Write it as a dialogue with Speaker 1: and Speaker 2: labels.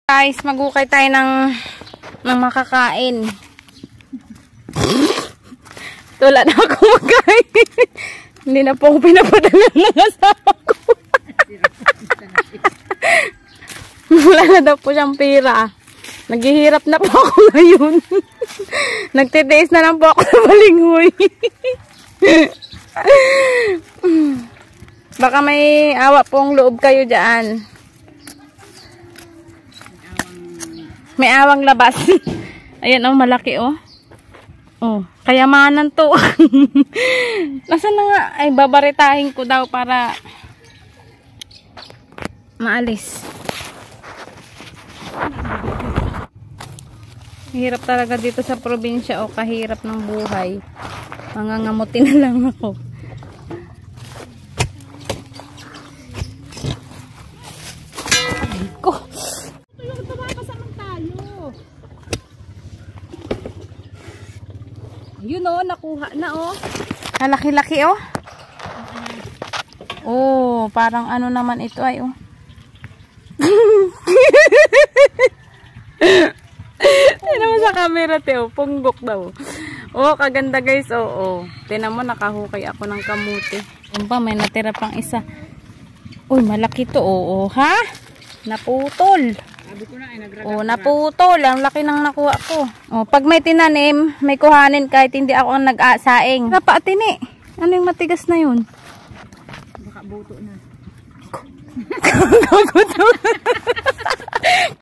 Speaker 1: Guys, magukay tayo ng makakain. Wala na ako magkain. Hindi na po ako pinapadala ng asawa ko. Wala na daw po siyang pera. Naghihirap na po ako ngayon. Nagtitiis na lang po ako ng balinghoy. Baka may awa pong loob kayo dyan. May awang labas. Ayan oh, malaki oh. Oh, kayamanan to. Nasaan na nga? Ay, babaritahin ko daw para maalis. Hirap talaga dito sa probinsya o kahirap ng buhay. Mangangamutin na lang ako. Ay ko. Yung tumakasaman tayo. Yun o, nakuha na o. Laki-laki o. Oh, parang ano naman ito ay o. Tinan mo sa camera, Teo. Punggok daw. Oh, kaganda guys. Oo. Tinan mo, nakahukay ako ng kamuti. Yun pa, may natira pang isa. Uy, malaki to. Oo, ha? Naputol. Oh, naputol. Ang laki ng nakuha ko. Oh, pag may tinanim, may kuhanin kahit hindi ako ang nag-asaing. Napatini. Ano yung matigas na yun?
Speaker 2: Baka buto na.
Speaker 1: Gaguto.